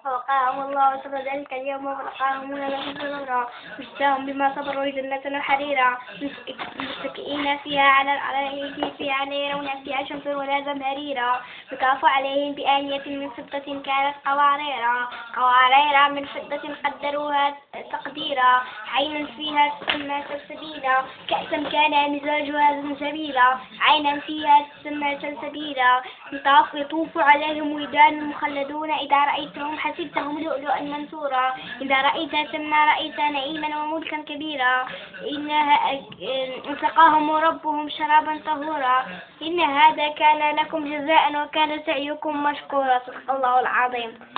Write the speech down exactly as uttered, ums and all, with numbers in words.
فوقاهم الله شر ذلك اليوم ولقاهم نضرا سرورا وجزاهم بما صبروا جنة وحريرا متكئين فيها على الأرائك فيها لا يرون فيها شمسا ولا زمهريرا يطاف عليهم بآنية من فضة كانت قواريرا قوارير من فضة قدروها تقديرا عين فيها تسمى سلسبيلا كأسا كان مزاجها زنجبيلا عينا فيها تسمى سلسبيلا يطاف يطوف عليهم ولدان مخلدون إذا رأيتهم حسبتهم لؤلؤا منثورا إذا رأيت ثم رأيت نعيما وملكا كبيرا إنها سقاهم ربهم شرابا طهورا إن هذا كان لكم جزاء وكان سعيكم مشكورا. صدق الله العظيم.